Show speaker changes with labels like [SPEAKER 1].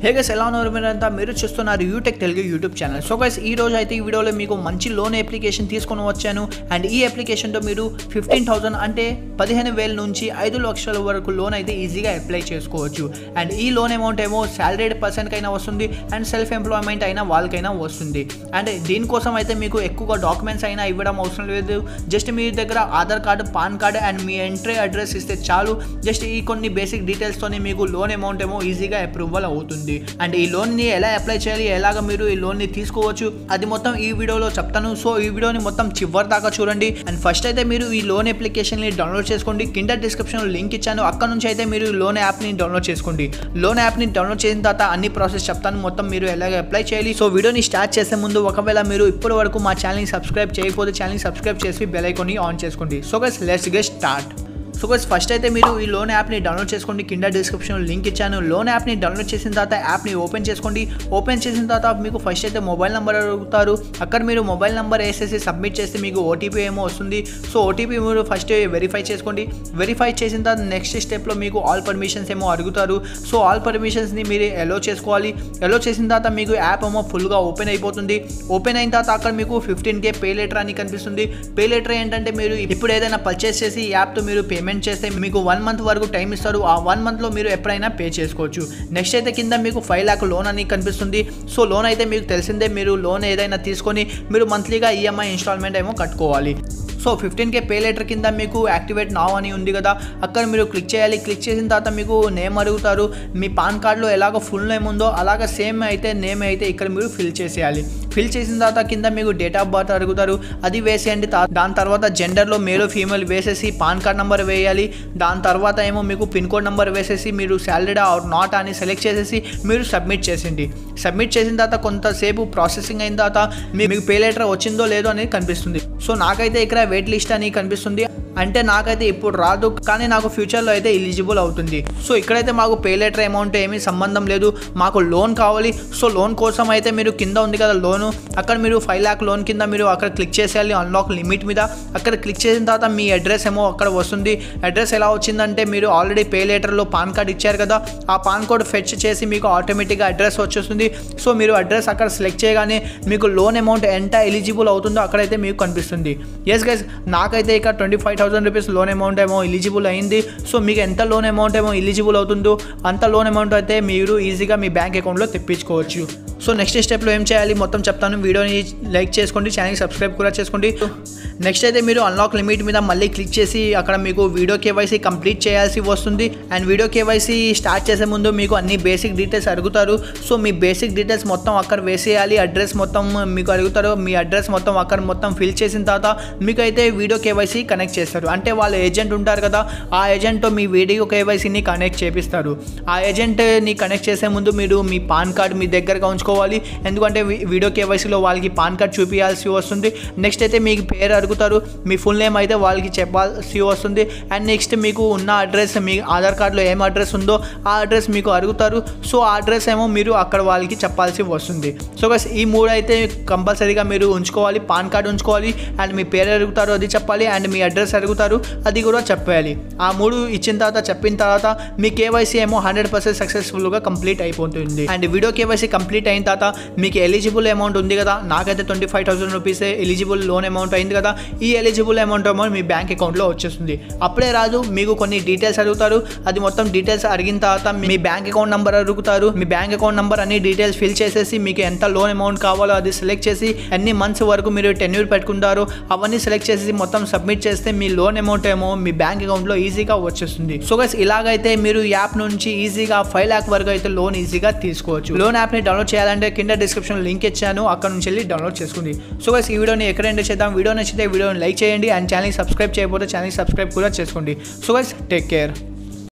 [SPEAKER 1] Hey guys ఎలా ఉన్నారు మీరంతా మీరు చూస్తున్నారు UTech Telugu YouTube channel. So guys ఈ రోజు అయితే ఈ వీడియోలో మీకు మంచి లోన్ అప్లికేషన్ తీసుకొని వచ్చాను. అండ్ ఈ అప్లికేషన్తో మీరు 15,000 అంటే 15,000 నుంచి 5 లక్షల వరకు లోన్ అయితే ఈజీగా అప్లై చేసుకోవచ్చు. అండ్ ఈ లోన్ అమౌంట్ ఏమో సాలరీడ్ పర్సన్కైనా వస్తుంది అండ్ సెల్ఫ్ ఎంప్లాయ్మెంట్ అయినా వాళ్ళకైనా వస్తుంది. అండ్ దీనికోసం అయితే మీకు ఎక్కువగా డాక్యుమెంట్స్ అయినా ఇవ్వడం అవసరం లేదు. జస్ట్ మీ దగ్గర Aadhaar card, PAN card and మీ ఎంట్రీ అడ్రస్ ఇస్తే చాలు. జస్ట్ ఈ కొన్ని బేసిక్ డీటెయిల్స్తోనే మీకు లోన్ అమౌంట్ ఏమో ఈజీగా అప్రూవల్ అవుతుంది. అండ్ ఈ లోన్ ని ఎలా అప్లై చేయాలి, ఎలాగ మీరు ఈ లోన్ ని తీసుకోవచ్చు అది మొత్తం ఈ వీడియోలో చెప్తాను. సో ఈ వీడియోని మొత్తం చివరి దాకా చూడండి. అండ్ ఫస్ట్ అయితే మీరు ఈ లోన్ అప్లికేషన్ ని డౌన్లోడ్ చేసుకోండి. కింద డిస్క్రిప్షన్ లో లింక్ ఇచ్చాను, అక్కడ నుంచి అయితే మీరు లోన్ యాప్ ని డౌన్లోడ్ చేసుకోండి. లోన్ యాప్ ని డౌన్లోడ్ చేసిన తర్వాత అన్ని ప్రాసెస్ చెప్తాను మొత్తం మీరు ఎలాగ అప్లై చేయాలి. సో వీడియోని స్టార్ట్ చేసే ముందు ఒకవేళ మీరు ఇప్పటి వరకు మా ఛానల్ ని సబ్స్క్రైబ్ చేయకపోతే ఛానల్ ని సబ్స్క్రైబ్ చేసి బెల్ ఐకాన్ ని ఆన్ చేసుకోండి. So guys let's get start. So guys first అయితే మీరు ఈ లోన్ యాప్ని డౌన్లోడ్ చేసుకోండి. కింద డిస్క్రిప్షన్లో లింక్ ఇచ్చాను. లోన్ యాప్ని డౌన్లోడ్ చేసిన తర్వాత యాప్ని ఓపెన్ చేసుకోండి. ఓపెన్ చేసిన తర్వాత మీకు ఫస్ట్ అయితే మొబైల్ నెంబర్ అడుగుతారు. అక్కడ మీరు మొబైల్ నెంబర్ వేసేసి సబ్మిట్ చేస్తే మీకు ఓటీపీ ఏమో వస్తుంది. సో ఓటీపీ మీరు ఫస్ట్ వెరిఫై చేసుకోండి. వెరిఫై చేసిన తర్వాత నెక్స్ట్ స్టెప్లో మీకు ఆల్ పర్మిషన్స్ ఏమో అడుగుతారు. సో ఆల్ పర్మిషన్స్ని మీరు ఎలో చేసుకోవాలి. ఎలో చేసిన తర్వాత మీకు యాప్ ఏమో ఫుల్గా ఓపెన్ అయిపోతుంది. ఓపెన్ అయిన తర్వాత అక్కడ మీకు 15K పే లెటర్ అని కనిపిస్తుంది. పే లెటర్ ఏంటంటే మీరు ఇప్పుడు ఏదైనా పర్చేస్ చేసి ఈ యాప్తో మీరు పేమెంట్ చేస్తే మీకు 1 మంత్ వరకు టైం ఇస్తారు. ఆ 1 మంత్లో మీరు ఎప్పుడైనా పే చేసుకోవచ్చు. నెక్స్ట్ అయితే కింద మీకు 5 lakh లోన్ అని కనిపిస్తుంది. సో లోన్ అయితే మీకు తెలిసిందే, మీరు లోన్ ఏదైనా తీసుకొని మీరు మంత్లీగా ఈఎంఐ ఇన్స్టాల్మెంట్ ఏమో కట్టుకోవాలి. సో 15K పే లెటర్ కింద మీకు యాక్టివేట్ నౌ అని ఉంది కదా, అక్కడ మీరు క్లిక్ చేయాలి. క్లిక్ చేసిన తర్వాత మీకు నేమ్ అడుగుతారు. మీ పాన్ కార్డులో ఎలాగో ఫుల్ నేమ్ ఉందో అలాగ సేమ్ అయితే నేమ్ అయితే ఇక్కడ మీరు ఫిల్ చేసేయాలి. ఫిల్ చేసిన తర్వాత కింద మీకు డేట్ ఆఫ్ బర్త్ అడుగుతారు, అది వేసేయండి. దాని తర్వాత జెండర్లో మేల్ ఫీమేల్ వేసేసి పాన్ కార్డ్ నెంబర్ వేయాలి. దాని తర్వాత ఏమో మీకు పిన్ కోడ్ నెంబర్ వేసేసి మీరు సాలరీడ్ ఆర్ నాట్ అని సెలెక్ట్ చేసేసి మీరు సబ్మిట్ చేసింది. సబ్మిట్ చేసిన తర్వాత కొంతసేపు ప్రాసెసింగ్ అయిన తర్వాత మీకు పే లెటర్ వచ్చిందో లేదో అనేది కనిపిస్తుంది. సో నాకైతే ఇక్కడ వెయిట్ లిస్ట్ అని కనిపిస్తుంది. అంటే నాకైతే ఇప్పుడు రాదు, కానీ నాకు ఫ్యూచర్లో అయితే ఎలిజిబుల్ అవుతుంది. సో ఇక్కడైతే మాకు పే లెటర్ అమౌంట్ ఏమీ సంబంధం లేదు, మాకు లోన్ కావాలి. సో లోన్ కోసం అయితే మీరు కింద ఉంది కదా లోను, అక్కడ మీరు 5 lakh లోన్ కింద మీరు అక్కడ క్లిక్ చేసేయాలి అన్లాక్ లిమిట్ మీద. అక్కడ క్లిక్ చేసిన తర్వాత మీ అడ్రస్ ఏమో అక్కడ వస్తుంది. అడ్రస్ ఎలా వచ్చిందంటే మీరు ఆల్రెడీ పే లెటర్లో పాన్ కార్డ్ ఇచ్చారు కదా, ఆ పాన్ కార్డ్ ఫెచ్ చేసి మీకు ఆటోమేటిక్గా అడ్రస్ వచ్చేస్తుంది. సో మీరు అడ్రస్ అక్కడ సెలెక్ట్ చేయగానే మీకు లోన్ అమౌంట్ ఎంత ఎలిజిబుల్ అవుతుందో అక్కడైతే మీకు కనిపిస్తుంది. ఎస్ గైస్ నాకైతే ఇక్కడ 25,000 రూపీస్ లోన్ అమౌంట్ ఏమో ఎలిజిబుల్ అయింది. సో మీకు ఎంత లోన్ అమౌంట్ ఏమో ఎలిజిబుల్ అవుతుందో అంత లోన్ అమౌంట్ అయితే మీరు ఈజీగా మీ బ్యాంక్ అకౌంట్లో తెప్పించుకోవచ్చు. సో నెక్స్ట్ స్టెప్లో ఏం చేయాలి మొత్తం చెప్తాను. వీడియోని లైక్ చేసుకోండి, ఛానల్కి సబ్స్క్రైబ్ కూడా చేసుకోండి. నెక్స్ట్ అయితే మీరు అన్లాక్ లిమిట్ మీద మళ్ళీ క్లిక్ చేసి అక్కడ మీకు వీడియో కేవైసీ కంప్లీట్ చేయాల్సి వస్తుంది. అండ్ వీడియో కేవైసీ స్టార్ట్ చేసే ముందు మీకు అన్ని బేసిక్ డీటెయిల్స్ అడుగుతారు. సో మీ బేసిక్ డీటెయిల్స్ మొత్తం అక్కడ వేసేయాలి. అడ్రస్ మొత్తం మీకు అడుగుతారు. మీ అడ్రస్ మొత్తం అక్కడ మొత్తం ఫిల్ చేసిన తర్వాత మీకు అయితే వీడియో కేవైసీ కనెక్ట్ చేస్తారు. అంటే వాళ్ళ ఏజెంట్ ఉంటారు కదా, ఆ ఏజెంట్తో మీ వీడియో కేవైసీని కనెక్ట్ చేపిస్తారు. ఆ ఏజెంట్ని కనెక్ట్ చేసే ముందు మీరు మీ పాన్ కార్డ్ మీ దగ్గరగా ఉంచుకోవాలి. ఎందుకంటే వీడియో కేవైసీలో వాళ్ళకి పాన్ కార్డ్ చూపించాల్సి వస్తుంది. నెక్స్ట్ అయితే మీకు పేరు అడుగుతారు, మీ ఫుల్ నేమ్ అయితే వాళ్ళకి చెప్పాల్సి వస్తుంది. అండ్ నెక్స్ట్ మీకు ఉన్న అడ్రస్, మీ ఆధార్ కార్డులో ఏం అడ్రస్ ఉందో ఆ అడ్రస్ మీకు అడుగుతారు. సో ఆ అడ్రస్ ఏమో మీరు అక్కడ వాళ్ళకి చెప్పాల్సి వస్తుంది. సో గైస్ ఈ 3 అయితే కంపల్సరీగా మీరు ఉంచుకోవాలి. పాన్ కార్డ్ ఉంచుకోవాలి, అండ్ మీ పేరు అడుగుతారు అది చెప్పాలి, అండ్ మీ అడ్రస్ అడుగుతారు అది కూడా చెప్పాలి. ఆ 3 ఇచ్చిన తర్వాత చెప్పిన తర్వాత మీ కేవైసీ ఏమో 100% సక్సెస్ఫుల్గా కంప్లీట్ అయిపోతుంది. అండ్ వీడియో కేవైసీ కంప్లీట్ అయిన తర్వాత మీకు ఎలిజిబుల్ అమౌంట్ ఉంది కదా, నాకైతే 25,000 రూపీస్ ఎలిజిబుల్ లోన్ అమౌంట్ అయింది కదా, ఈ ఎలిజిబుల్ అమౌంట్ మీ బ్యాంక్ అకౌంట్లో వచ్చేస్తుంది. అప్పుడే రాదు, మీకు కొన్ని డీటెయిల్స్ అడుగుతారు. అది మొత్తం డీటెయిల్స్ అడిగిన తర్వాత మీ బ్యాంక్ అకౌంట్ నెంబర్ అడుగుతారు. మీ బ్యాంక్ అకౌంట్ నెంబర్ అన్ని డీటెయిల్స్ ఫిల్ చేసేసి మీకు ఎంత లోన్ అమౌంట్ కావాలో అది సెలెక్ట్ చేసి ఎన్ని మంత్స్ వరకు మీరు టెన్యూర్ పెట్టుకుంటారో అవన్నీ సెలెక్ట్ చేసి మొత్తం సబ్మిట్ చేస్తే మీ లోన్ అమౌంట్ ఏమో మీ బ్యాంక్ అకౌంట్లో ఈజీగా వచ్చేస్తుంది. సో గైస్ ఇలాగైతే మీరు యాప్ నుంచి ఈజీగా 5 lakh వరకు అయితే లోన్ ఈజీగా తీసుకోవచ్చు. లోన్ యాప్ని డౌన్లోడ్ చేయాలంటే కింద డిస్క్రిప్షన్ లింక్ ఇచ్చాను, అక్కడ నుంచి వెళ్ళి డౌన్లోడ్ చేసుకోండి. సో గైస్ ఈ వీడియోని ఎక్కడ ఎండ్ చేద్దాం. వీడియో నచ్చితే వీడియోని లైక్ చేయండి, అండ్ ఛానల్ని సబ్స్క్రైబ్ చేయకపోతే ఛానల్ని సబ్స్క్రైబ్ కూడా చేసుకోండి. So guys take care.